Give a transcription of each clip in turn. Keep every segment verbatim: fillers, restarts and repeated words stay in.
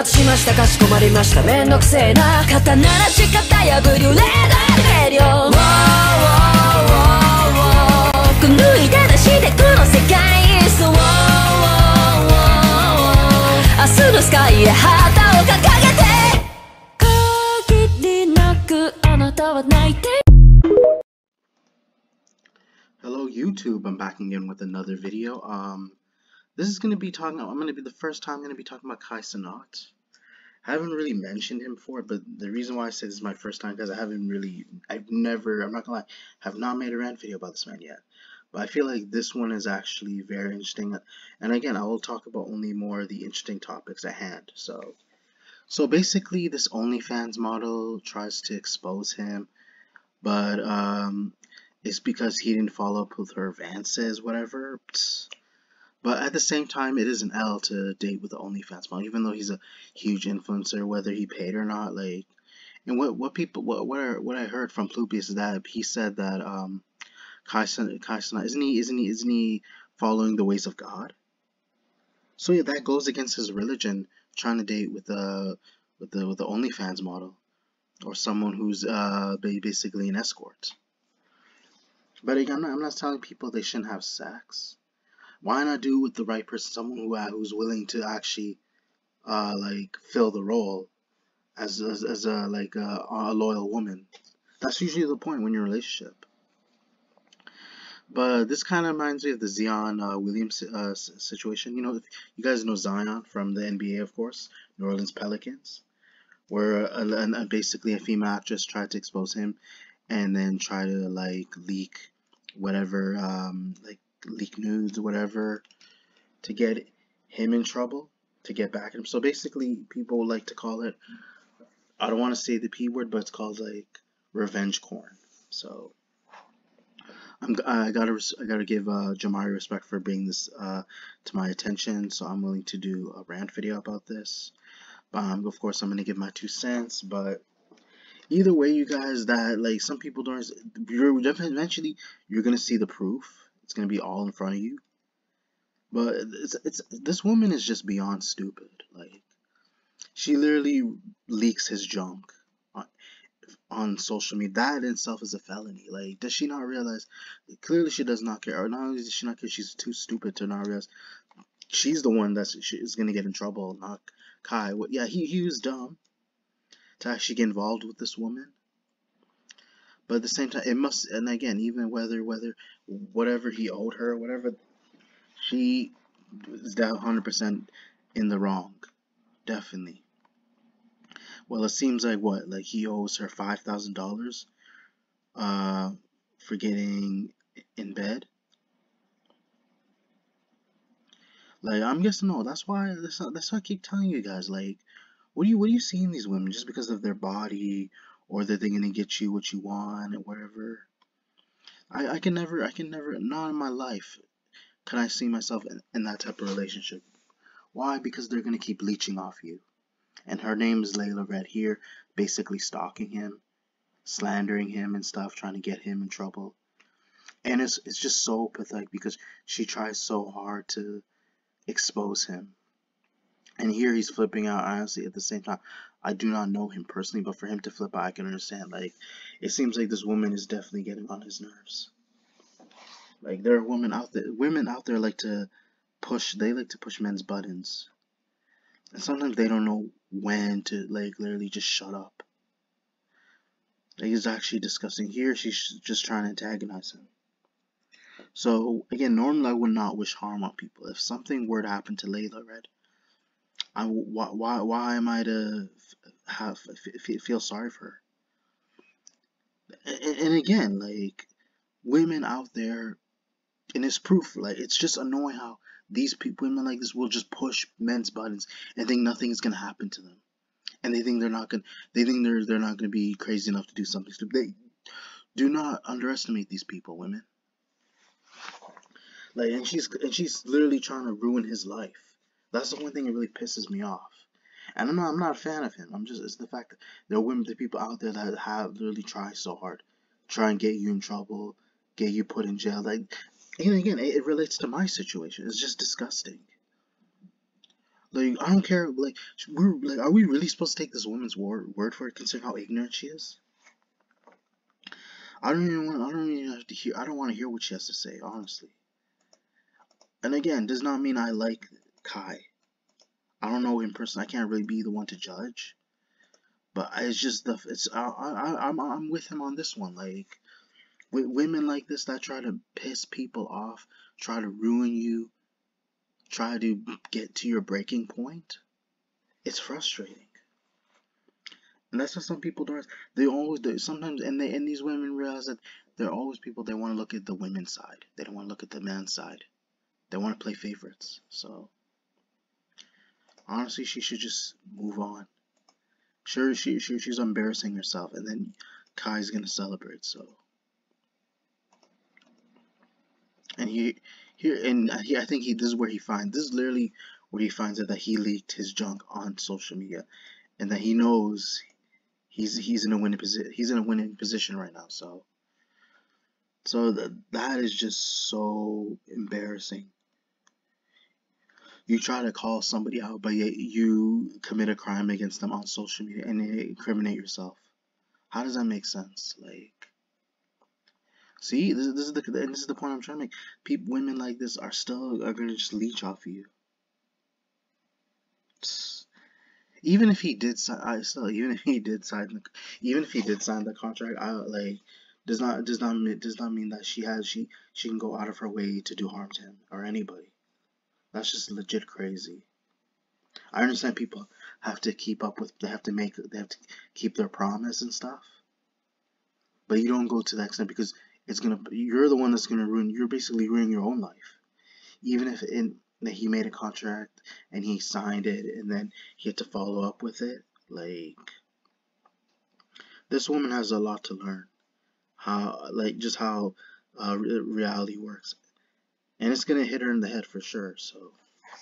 発しましたかしこまりましためんどくせえな肩ならし方破りレーダーレディオ脱いで出してこの世界そう明日のスカイへ旗を掲げて限りなくあなたは泣いて Hello YouTube, I'm back again with another video. Um, this is going to be talking, I'm going to be the first time I'm going to be talking about Kai Cenat. I haven't really mentioned him before, but the reason why I say this is my first time because I haven't really, I've never, I'm not going to lie, have not made a rant video about this man yet. But I feel like this one is actually very interesting. And again, I will talk about only more of the interesting topics at hand. So, so basically this OnlyFans model tries to expose him, but um, it's because he didn't follow up with her advances, whatever. But at the same time, it is an L to date with the OnlyFans model, even though he's a huge influencer, whether he paid or not. Like, and what what people what what I, what I heard from Plupius is that he said that um, Kai Cenat isn't he isn't he isn't he following the ways of God? So yeah, that goes against his religion, trying to date with the with the with the OnlyFans model or someone who's uh basically an escort. But again, I'm not, I'm not telling people they shouldn't have sex. Why not do it with the right person, someone who uh, who's willing to actually, uh, like fill the role as as, as a like a, a loyal woman. That's usually the point when you're in a relationship. But this kind of reminds me of the Zion uh, Williams uh, situation. You know, if you guys know Zion from the N B A, of course, New Orleans Pelicans, where a, a, basically a female actress tried to expose him, and then try to like leak whatever, um, like leak nudes or whatever to get him in trouble, to get back at him. So basically, people like to call it, I don't want to say the P word, but it's called like revenge porn. So I'm, I gotta I gotta give uh, Jamari respect for bringing this uh, to my attention. So I'm willing to do a rant video about this. Um, of course, I'm gonna give my two cents, but either way, you guys, that like some people don't, you're eventually you're gonna see the proof. It's gonna be all in front of you. But it's it's this woman is just beyond stupid. Like, she literally leaks his junk on, on social media. That in itself is a felony. Like, does she not realize? Clearly, she does not care. Or not only does she not care, she's too stupid to not realize she's the one that's she is gonna get in trouble, not Kai. What? Yeah, he he was dumb to actually get involved with this woman. But at the same time, it must, and again, even whether, whether, whatever he owed her, whatever, she is one hundred percent in the wrong. Definitely. Well, it seems like what? Like he owes her five thousand dollars uh, for getting in bed. Like, I'm guessing, no, that's why, that's, that's why I keep telling you guys, like, what do you, what do you see in these women just because of their body, or that they're gonna get you what you want, or whatever? I, I can never, I can never, not in my life, can I see myself in, in that type of relationship. Why? Because they're gonna keep leeching off you. And her name is Layla Red here, basically stalking him, slandering him and stuff, trying to get him in trouble. And it's, it's just so pathetic because she tries so hard to expose him. And here he's flipping out. Honestly, at the same time, I do not know him personally, but for him to flip out, I can understand. Like, it seems like this woman is definitely getting on his nerves. Like, there are women out there, women out there like to push, they like to push men's buttons. And sometimes they don't know when to, like, literally just shut up. Like, it's actually disgusting. Here, she's just trying to antagonize him. So, again, normally I would not wish harm on people. If something were to happen to Layla Red, I, why, why, why am I to have feel sorry for her? And, and again, like, women out there, and it's proof, like, it's just annoying how these people, women like this will just push men's buttons and think nothing is gonna happen to them, and they think they're not gonna, they think they're they're not gonna be crazy enough to do something stupid. They do not underestimate these people, women. Like, and she's and she's literally trying to ruin his life. That's the one thing that really pisses me off. And I'm not, I'm not a fan of him. I'm just, it's the fact that there are women, the people out there that have literally tried so hard, try and get you in trouble, get you put in jail. Like, and again, it, it relates to my situation. It's just disgusting. Like, I don't care. Like, we're like, are we really supposed to take this woman's word word for it, considering how ignorant she is? I don't even want. I don't even have to hear. I don't want to hear what she has to say, honestly. And again, does not mean I like Kai. I don't know him personally. I can't really be the one to judge. But it's just the. It's. I. I. I'm. I'm with him on this one. Like, with women like this that try to piss people off, try to ruin you, try to get to your breaking point. It's frustrating. And that's what some people do. They always do. Sometimes, and they and these women realize that there are always people. They want to look at the women's side. They don't want to look at the man's side. They want to play favorites. So honestly, she should just move on. Sure, she, she she's embarrassing herself, and then Kai's gonna celebrate. So, and he here and he, I think he this is where he finds this is literally where he finds out that he leaked his junk on social media, and that he knows he's he's in a winning position. He's in a winning position right now. So, so that that is just so embarrassing. You try to call somebody out, but yet you commit a crime against them on social media and incriminate yourself. How does that make sense? Like, see, this, this is the this is the point I'm trying to make. People, women like this are still are gonna just leech off of you. Even if he did sign, I still even if he did sign the even if he did sign the contract, I like does not does not does not mean that she has she she can go out of her way to do harm to him or anybody. That's just legit crazy. I understand people have to keep up with, they have to make, they have to keep their promise and stuff. But you don't go to that extent because it's gonna, you're the one that's gonna ruin, you're basically ruining your own life. Even if in, that he made a contract and he signed it and then he had to follow up with it, like, this woman has a lot to learn. How, like, just how uh, reality works. And it's gonna hit her in the head for sure, so.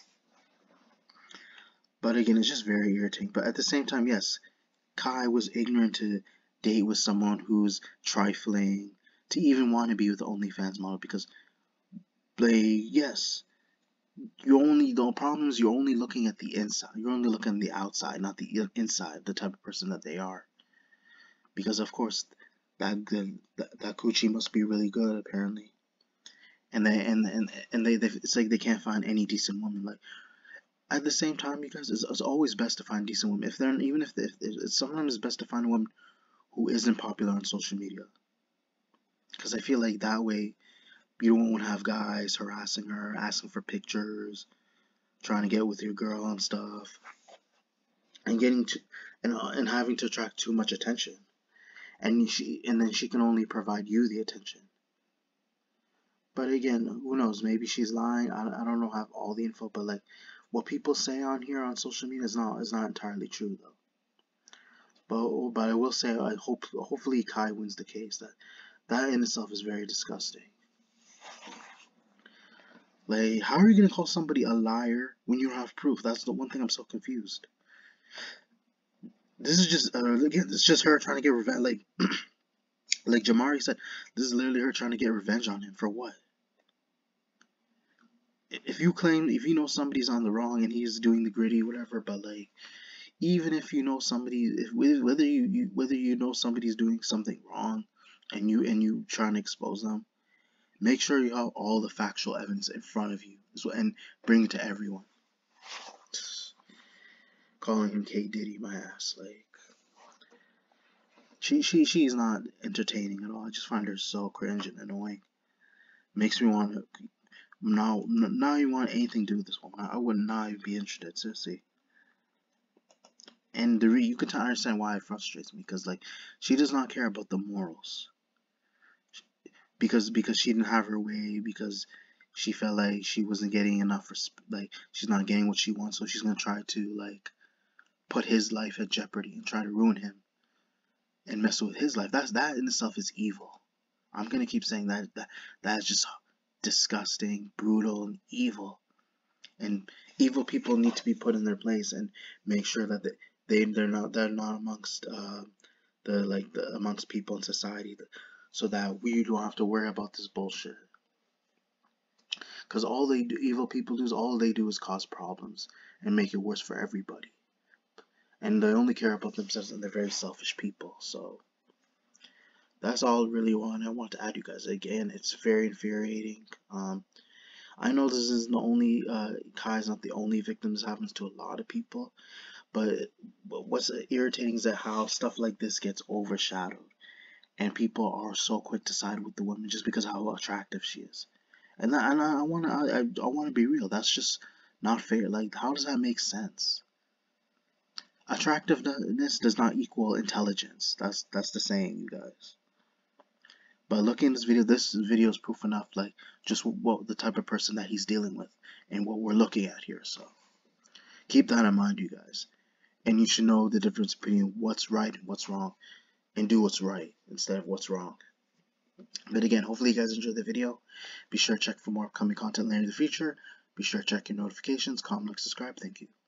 But again, it's just very irritating. But at the same time, yes, Kai was ignorant to date with someone who's trifling, to even want to be with the OnlyFans model because, like, yes, you only, the problem is you're only looking at the inside. You're only looking at the outside, not the inside, the type of person that they are. Because, of course, that that, that coochie must be really good, apparently. And they, and, and, and they, they, it's like they can't find any decent woman. Like, at the same time, you guys, it's, it's always best to find decent women. If they're even if, they, if it's sometimes it's best to find a woman who isn't popular on social media, because I feel like that way you won't have guys harassing her, asking for pictures, trying to get with your girl and stuff, and getting to and uh, and having to attract too much attention, and she and then she can only provide you the attention. But again, who knows? Maybe she's lying. I, I don't know have all the info, but like what people say on here on social media is not is not entirely true though. But but I will say I hope hopefully Kai wins the case. That that in itself is very disgusting. Like, how are you gonna call somebody a liar when you don't have proof? That's the one thing I'm so confused. This is just uh, again, it's just her trying to get revenge. Like like Jamari said, this is literally her trying to get revenge on him for what? If you claim, if you know somebody's on the wrong and he's doing the gritty, whatever, but like, even if you know somebody, if whether you, you whether you know somebody's doing something wrong, and you and you trying to expose them, make sure you have all the factual evidence in front of you, and bring it to everyone. Calling him K Diddy, my ass, like, she she she's not entertaining at all. I just find her so cringe and annoying. Makes me want to. Now, now you want anything to do with this woman. I would not even be interested, seriously. And the re you can understand why it frustrates me, because like she does not care about the morals. Because because she didn't have her way, because she felt like she wasn't getting enough, like she's not getting what she wants, so she's gonna try to like put his life at jeopardy and try to ruin him and mess with his life. That's that in itself is evil. I'm gonna keep saying that that that's just disgusting, brutal, and evil. And evil people need to be put in their place and make sure that they, they they're not they're not amongst uh, the like the amongst people in society, so that we don't have to worry about this bullshit. Because all they do, evil people do, is all they do is cause problems and make it worse for everybody. And they only care about themselves, and they're very selfish people. So that's all really what I want to add, you guys. Again, it's very infuriating. Um, I know this is the only uh, Kai's not the only victim. This happens to a lot of people. But what's irritating is that how stuff like this gets overshadowed, and people are so quick to side with the woman just because of how attractive she is. And, that, and I want to I, I want to be real. That's just not fair. Like, how does that make sense? Attractiveness does not equal intelligence. That's that's the saying, you guys. But looking at this video, this video is proof enough, like, just what the type of person that he's dealing with and what we're looking at here. So keep that in mind, you guys. And you should know the difference between what's right and what's wrong, and do what's right instead of what's wrong. But again, hopefully you guys enjoyed the video. Be sure to check for more upcoming content later in the future. Be sure to check your notifications, comment, like, subscribe. Thank you.